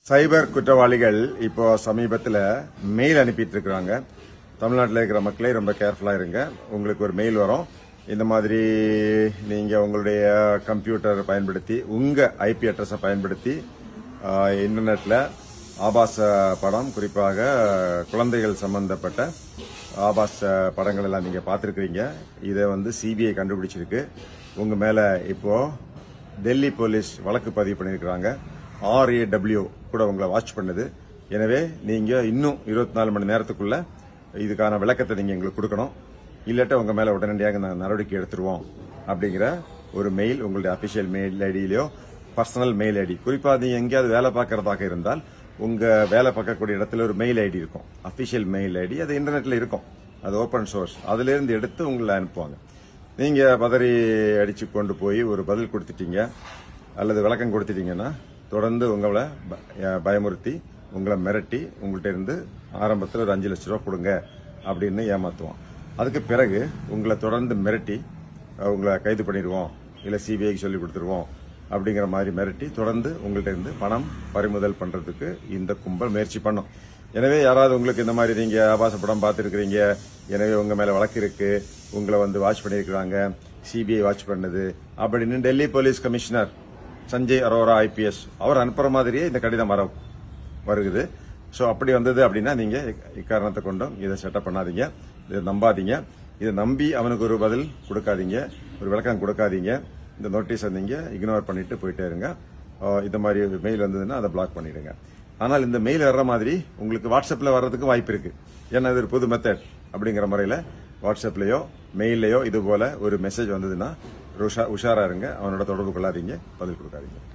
சைபர் குற்றவாளிகள் இப்போ சமீபத்தில் மெயில் அனுப்பிட்டு இருக்காங்க. தமிழ்நாட்டில் இருக்கிற மக்களே ரொம்ப கேர்ஃபுல்லா இருங்க. உங்களுக்கு ஒரு மெயில் வரும். இந்த மாதிரி நீங்க உங்களுடைய கம்ப்யூட்டர் பயன்படுத்தி உங்க ஐபி அட்ரஸை பயன்படுத்தி இன்டர்நெட்ல ஆபாச படம், குறிப்பாக குழந்தைகள் சம்பந்தப்பட்ட ஆபாச படங்கள் எல்லாம் நீங்க பார்த்திருக்கிறீங்க. இதை சிபிஐ கண்டுபிடிச்சிருக்கு. உங்க மேல இப்போ டெல்லி போலீஸ் வழக்கு பதிவு பண்ணியிருக்கிறாங்க. RAW கூட உங்களை வாட்ச் பண்ணுது. எனவே நீங்க இன்னும் 24 மணி நேரத்துக்குள்ள இதுக்கான விளக்கத்தை நீங்க எங்களுக்கு கொடுக்கணும். இல்லாட்ட உங்க மேல உடனடியாக நடவடிக்கை எடுத்துருவோம் அப்படிங்கிற ஒரு மெயில் உங்களுடைய அபிஷியல் மெயில் ஐடியிலயோ பர்சனல் மெயில் ஐடி, குறிப்பா நீங்க எங்கேயாவது வேலை பார்க்கறதாக இருந்தால் உங்க வேலை பார்க்கக்கூடிய இடத்துல ஒரு மெயில் ஐடி இருக்கும், அபிஷியல் மெயில் ஐடி. அது இன்டர்நெட்ல இருக்கும், அது ஓபன் சோர்ஸ். அதுல இருந்து எடுத்து உங்களை அனுப்புவாங்க. நீங்க பதறி அடிச்சு கொண்டு போய் ஒரு பதில் கொடுத்துட்டீங்க அல்லது விளக்கம் கொடுத்துட்டீங்கன்னா தொடர்ந்து உங்களை பயமுறுத்தி உங்களை மிரட்டி உங்கள்கிட்ட இருந்து ஆரம்பத்தில் ஒரு 5 லட்சம் ரூபா கொடுங்க அப்படின்னு ஏமாத்துவோம். அதுக்கு பிறகு உங்களை தொடர்ந்து மிரட்டி உங்களை கைது பண்ணிடுவோம், இல்லை சிபிஐக்கு சொல்லி கொடுத்துருவோம் அப்படிங்கிற மாதிரி மிரட்டி தொடர்ந்து உங்கள்கிட்ட இருந்து பணம் பறிமுதல் பண்றதுக்கு இந்த கும்பல் முயற்சி பண்ணும். எனவே யாராவது உங்களுக்கு இந்த மாதிரி நீங்க ஆபாச படம் பார்த்துருக்கிறீங்க, எனவே உங்க மேல வழக்கு இருக்கு, உங்களை வாட்ச் பண்ணிருக்கிறாங்க, சிபிஐ வாட்ச் பண்ணுது அப்படின்னு Delhi police commissioner Sanjay Arora IPS அவர் அனுப்புற மாதிரியே இந்த கடிதம் வருகுது. சோ அப்படி வந்தது அப்படின்னா நீங்க இக்காரணத்தை கொண்டும் இதை செட்டப் பண்ணாதீங்க, இதை நம்பாதீங்க. இதை நம்பி அவனுக்கு ஒரு பதில் கொடுக்காதீங்க, ஒரு விளக்கம் கொடுக்காதீங்க. இந்த நோட்டீஸை நீங்க இக்னோர் பண்ணிட்டு போயிட்டே இருங்க. இந்த மாதிரி மெயில் வந்ததுன்னா அதை பிளாக் பண்ணிடுங்க. ஆனால் இந்த மெயில் வர்ற மாதிரி உங்களுக்கு வாட்ஸ்அப்ல வர்றதுக்கு வாய்ப்பு இருக்கு. ஏன்னா இது ஒரு புது மெத்தட். அப்படிங்கிற முறையில வாட்ஸ்அப்லயோ மெயிலையோ இது போல ஒரு மெசேஜ் வந்ததுன்னா உஷாரா இருங்க. அவனோட தொடர்பு கொள்ளாதீங்க, பதில் கொடுக்காதீங்க.